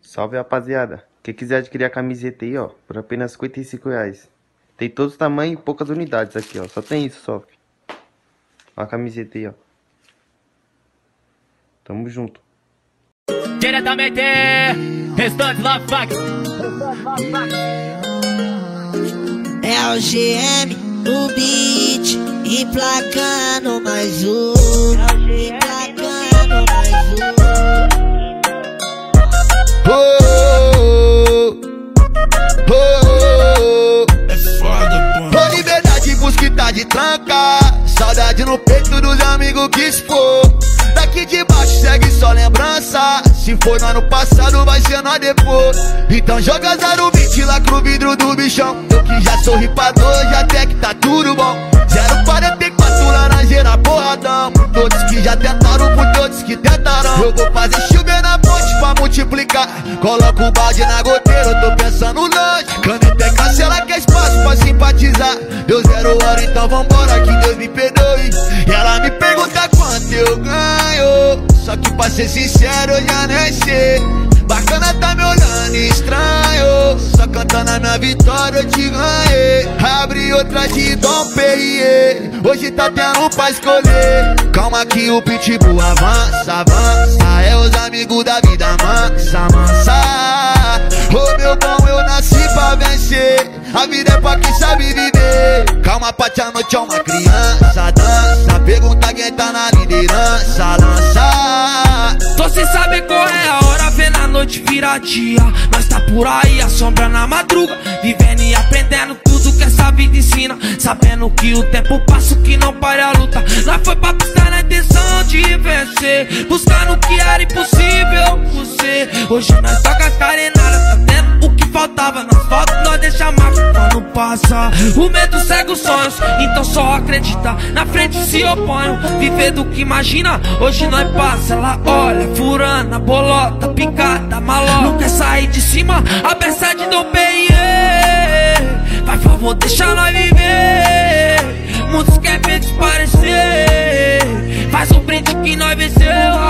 Salve, rapaziada. Quem quiser adquirir a camiseta aí, ó, por apenas R$55. Tem todos os tamanhos e poucas unidades aqui, ó. Só tem isso, só. Ó a camiseta aí, ó. Tamo junto. Diretamente, Restante Love Fax. É o GM, o beat, emplacando mais um. Emplacando mais um. Ô liberdade, busca e tá de tranca. Saudade no peito dos amigos que expor. Daqui de baixo segue só lembrança. Se for no ano passado vai ser nós depois. Então joga 020 lá pro vidro do bichão. Eu que já sou ripador, já até que tá tudo bom. 044 laranjeira porradão. Todos que já tentaram, por todos que tentaram. Eu vou fazer chover na ponte pra multiplicar. Coloca o balde na goteira, eu tô pensando longe. Caneta é cancela que é espaço pra simpatizar. Deu 0 hora, então vambora, que Deus me perdoe. E ela me pergunta quanto eu ganho. Só que pra ser sincero eu já nem sei. Bacana tá me olhando estranho. Só cantando a minha vitória eu te ganhei. Abre outra de Dom Perrier. Hoje tá tendo pra escolher. Calma que o pitbull avança, avança. É os amigos da vida mansa, mansa. Ô meu bom, eu nasci pra vencer. A vida é pra quem sabe viver. Calma, pate, a noite é uma criança. Dança, pergunta quem tá na liderança. Lança. Tô sem saber qual é a hora, vendo a noite virar dia. Nós tá por aí, a sombra na madruga, vivendo e aprendendo tudo que essa vida ensina. Sabendo que o tempo passa, que não para a luta. Nós foi pra pisar na intenção de vencer, buscando o que era impossível por ser. Hoje nós toca carenada, tá tendo o que faltava nas fotos, nós deixa marca quando passa. O medo cega os sonhos, então só acredita. Na frente se opõe, viver do que imagina. Hoje nós passa, ela olha, furando a bolota, picada, malota. Não quer sair de cima, a peça de Dom Perrier. Vai, favor, deixa nós viver. Muitos querem ver desaparecer. Faz um brinde que nós venceu.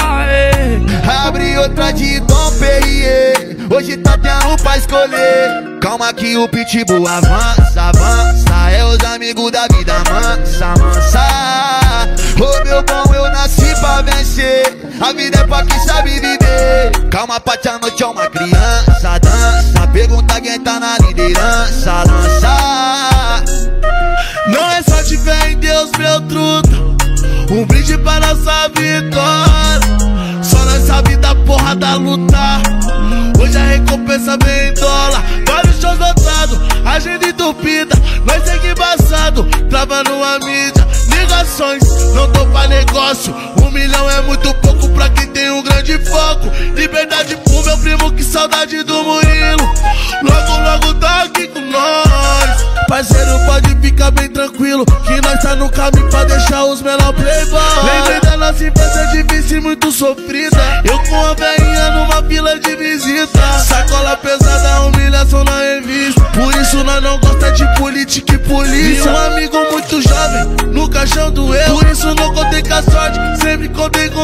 Abre outra de Dom Perrier. Hoje tá tendo pra escolher. Calma que o pitbull avança, avança. É os amigos da vida mansa, mansa. Ô meu bom, eu nasci pra vencer. A vida é pra quem sabe viver. Calma, pate, a noite é uma criança. Dança, pergunta quem tá na liderança. Lança. Não é só de fé em Deus, meu truta. Um brinde pra nossa vitória. Só nessa vida, porra da luta. Hoje a recompensa vem em dólar. Vários shows lotados, agenda entupida. Nós segue embaçado, travando a mídia. Ligações, não tô pra negócio. 1 milhão é muito pouco pra quem tem um grande foco. Liberdade pro meu primo, que saudade do Murilo. Logo, logo tá aqui com nós. Parceiro, pode ficar bem tranquilo, que nós tá no caminho pra deixar os menor playboy. Lembrei da nossa infância difícil e muito sofrida. Eu com a velhinha numa fila de visita. Sacola pesada, humilhação na revista. Por isso nós não gosta de política e polícia. E um amigo muito jovem no caixão do eu. Por isso não contei com a sorte, sempre contei com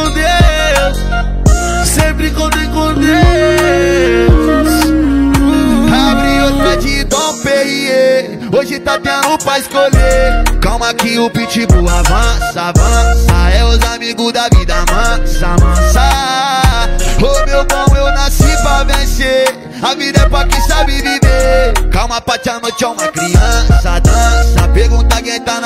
Deus. Sempre contei com Deus. Abre outra de Dom Perrier. Hoje tá tendo pra escolher. Calma que o pitbull avança, avança. É os amigos da vida mansa, mansa. Ô meu bom, eu nasci pra vencer. A vida é pra quem sabe viver. Calma, pate, a noite é uma criança. Dança, pergunta quem tá na